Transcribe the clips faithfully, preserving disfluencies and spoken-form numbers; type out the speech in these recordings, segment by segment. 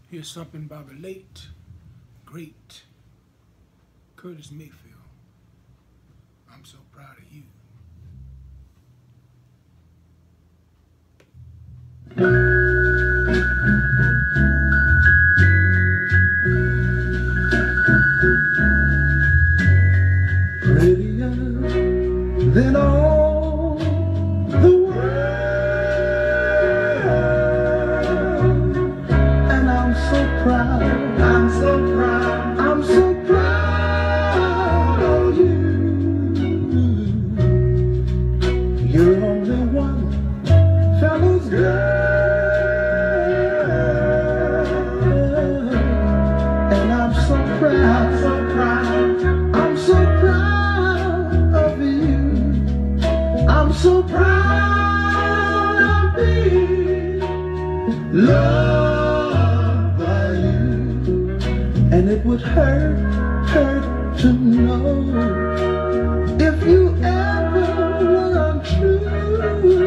Here's something by the late, great Curtis Mayfield. I'm so proud of you. Prettier than all the world, and I'm so proud, I'm so proud, I'm so proud of you. You're only one fellow's girl, and I'm so proud, so proud, I'm so proud of you. I'm so proud of being loved by you. And it would hurt, hurt to know if you ever were untrue.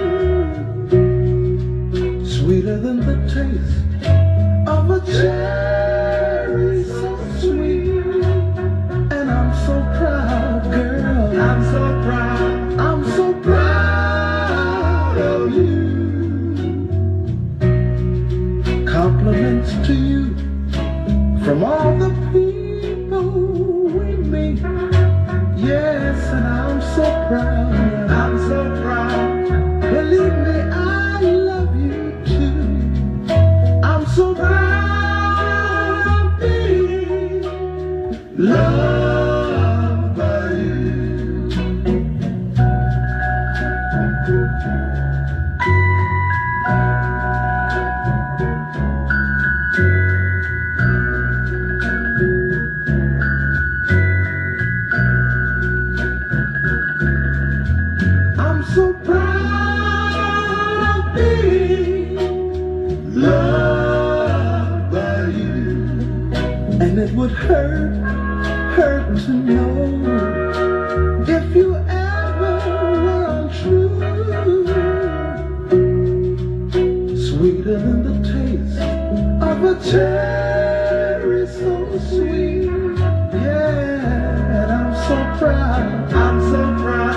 Sweeter than the taste of a cherry, so sweet. And I'm so proud, girl, I'm so proud, I'm so proud of you. Compliments to you from all the people we meet. Yes, and I'm so proud, I'm so proud. Believe me, I love you too. I'm so proud of being loved by you. I'm so proud of being loved by you. And it would hurt, hurt to know if you ever were untrue. Sweeter than the taste of a cherry, so sweet. Yeah, and I'm so proud, I'm so proud.